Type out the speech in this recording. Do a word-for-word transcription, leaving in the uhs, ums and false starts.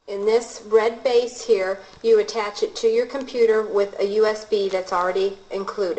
In this red base here, you attach it to your computer with a U S B that's already included.